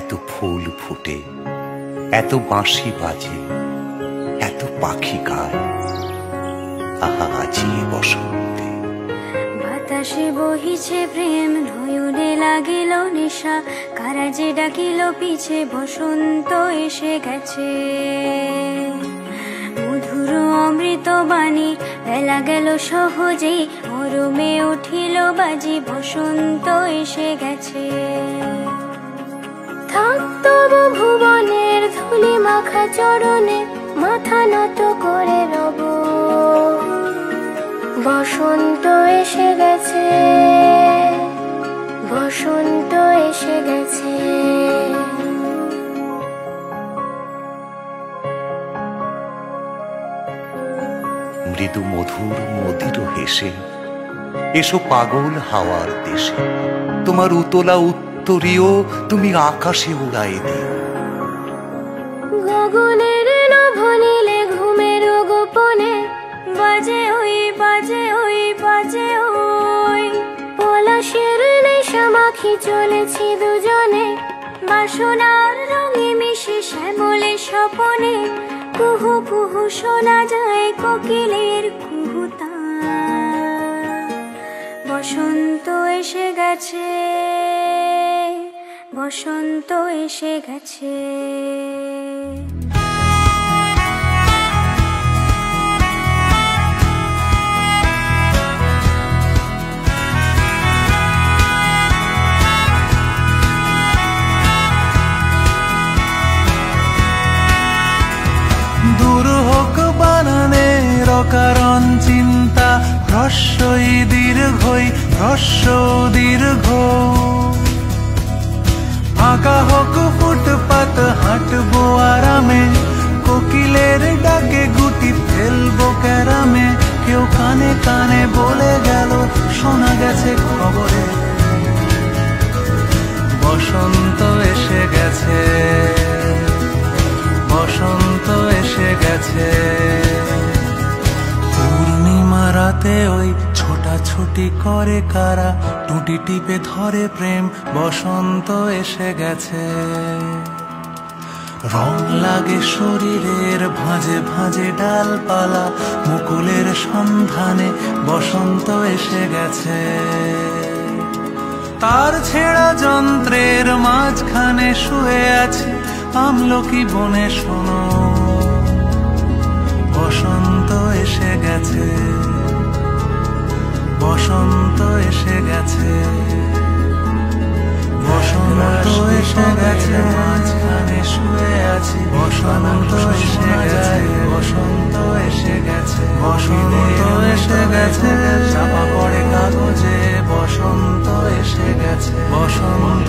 এত ফুল ফুটে, এত বাঁশি বাজে, এত পাখি গায়, আহা আজি বসন্তে। বাতাসে বহিছে প্রেম, নয়নে লাগিল নেশা, কারা যে ডাকিল পিছে, বসন্ত এসে গেছে। মধুর অমৃত বাণী, বেলা গেল সহজেই, মরমে উঠিল বাজি, বসন্ত এসে গেছে। থাক তবু ভুবনের ধুলি মাখা চরণে, মাথা নত করে রব, বসন্ত এসে গেছে, বসন্ত এসে গেছে। মৃদু মধুর মদির হেসে এসো পাগল হাওয়ার দেশে, তোমার উতলা উত্তরীয় তুমি আকাশে উড়াই দিও। গগনের নভনীলে ঘুমের গোপনে, বাজে ওই বাজে ওই বাজে ওই, পলাশের নেশা মাখি চলেছি দুজনে, বাসনার রঙে মিশে শ্যামলে স্বপনে, কুহু কুহু শোনা যায় কোকিলের কুহুতান। বসন্ত এসে গেছে, বসন্ত এসে গেছে। দূর হোক বানানের অকারণ চিন্তা, হ্রস্বই দীর্ঘই হ্রস্ব দীর্ঘ। ফাঁকা হোক ফুটপাত, হাঁটবো আরামে, কোকিলের ডাকে গুটি ফেলবো ক্যারামে। কেউ কানে কানে বলে গেল, শোনা গেছে খবরে, বসন্ত এসে গেছে, বসন্ত এসে গেছে। পূর্ণিমা রাতে ওই ছোটাছুটি করে কারা, টুটি টিপে ধরে প্রেম, বসন্ত এসে গেছে। রং লাগে শরীরের ভাঁজে ভাঁজে ডালপালা, মুকুলের সন্ধানে বসন্ত এসে গেছে। তার ছেঁড়া যন্ত্রের মাঝখানে শুয়ে আছে আমলকি বনে, শোনো বসন্ত এসে গেছে, বসন্ত এসে গেছে, বসন্ত এসে গেছে। মাঝখানে শুয়ে আছি, বসন্ত এসে গেছে, বসন্ত এসে গেছে, বসন্ত এসে গেছে। চাপা পড়ে কাগজে, বসন্ত এসে গেছে, বসন্ত